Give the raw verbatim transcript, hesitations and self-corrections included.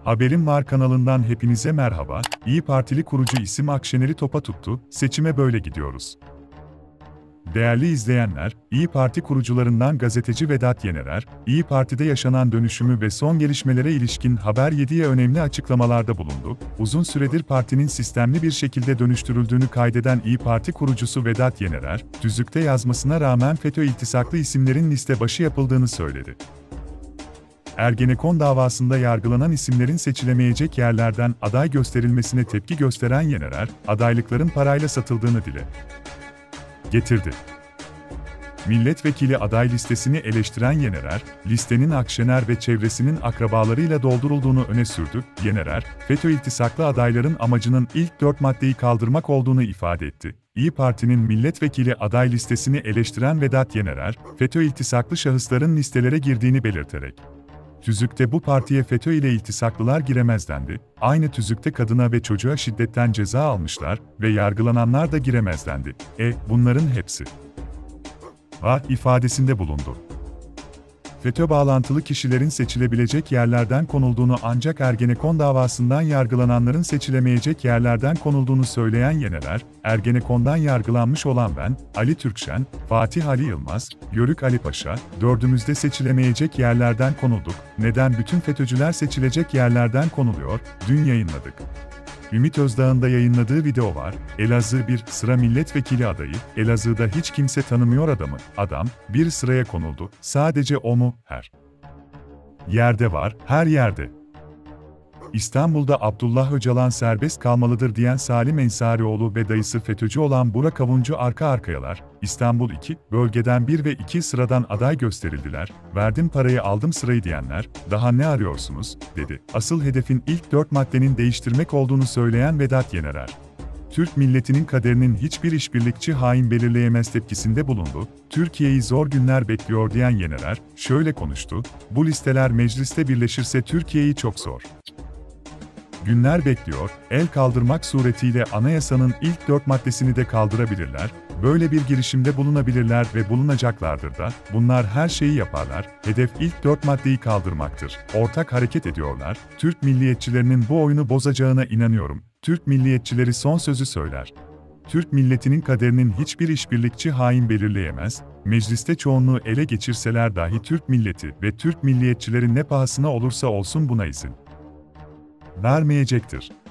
Haberim Var kanalından hepinize merhaba. İyi Partili kurucu isim Akşener'i topa tuttu, seçime böyle gidiyoruz. Değerli izleyenler, İyi Parti kurucularından gazeteci Vedat Yenerer, İyi Parti'de yaşanan dönüşümü ve son gelişmelere ilişkin Haber yediye önemli açıklamalarda bulundu. Uzun süredir partinin sistemli bir şekilde dönüştürüldüğünü kaydeden İyi Parti kurucusu Vedat Yenerer, tüzükte yazmasına rağmen FETÖ iltisaklı isimlerin liste başı yapıldığını söyledi. Ergenekon davasında yargılanan isimlerin seçilemeyecek yerlerden aday gösterilmesine tepki gösteren Yenerer, adaylıkların parayla satıldığını dile getirdi. Milletvekili aday listesini eleştiren Yenerer, listenin Akşener ve çevresinin akrabalarıyla doldurulduğunu öne sürdü. Yenerer, FETÖ iltisaklı adayların amacının ilk dört maddeyi kaldırmak olduğunu ifade etti. İyi Parti'nin milletvekili aday listesini eleştiren Vedat Yenerer, FETÖ iltisaklı şahısların listelere girdiğini belirterek, tüzükte bu partiye FETÖ ile iltisaklılar giremez dendi. Aynı tüzükte kadına ve çocuğa şiddetten ceza almışlar ve yargılananlar da giremez dendi. E, bunların hepsi var ifadesinde bulundu. FETÖ bağlantılı kişilerin seçilebilecek yerlerden konulduğunu ancak Ergenekon davasından yargılananların seçilemeyecek yerlerden konulduğunu söyleyen Yenerer, Ergenekon'dan yargılanmış olan ben, Ali Türkşen, Fatih Ali Yılmaz, Yörük Ali Paşa, dördümüzde seçilemeyecek yerlerden konulduk, neden bütün FETÖ'cüler seçilecek yerlerden konuluyor, dün yayınladık. Ümit Özdağ'ın da yayınladığı video var. Elazığ bir sıra milletvekili adayı, Elazığ'da hiç kimse tanımıyor adamı, adam, bir sıraya konuldu, sadece o mu, her yerde var, her yerde. İstanbul'da Abdullah Öcalan serbest kalmalıdır diyen Salim Ensarioğlu ve dayısı FETÖ'cü olan Burak Avuncu arka arkayalar, İstanbul iki, bölgeden bir ve iki sıradan aday gösterildiler, verdim parayı aldım sırayı diyenler, daha ne arıyorsunuz, dedi. Asıl hedefin ilk dört maddenin değiştirmek olduğunu söyleyen Vedat Yenerer, Türk milletinin kaderinin hiçbir işbirlikçi hain belirleyemez tepkisinde bulundu. Türkiye'yi zor günler bekliyor diyen Yenerer, şöyle konuştu, bu listeler mecliste birleşirse Türkiye'yi çok zor günler bekliyor, el kaldırmak suretiyle anayasanın ilk dört maddesini de kaldırabilirler, böyle bir girişimde bulunabilirler ve bulunacaklardır da, bunlar her şeyi yaparlar, hedef ilk dört maddeyi kaldırmaktır. Ortak hareket ediyorlar, Türk milliyetçilerinin bu oyunu bozacağına inanıyorum, Türk milliyetçileri son sözü söyler. Türk milletinin kaderinin hiçbir işbirlikçi hain belirleyemez, mecliste çoğunluğu ele geçirseler dahi Türk milleti ve Türk milliyetçileri ne pahasına olursa olsun buna izin vermeyecektir.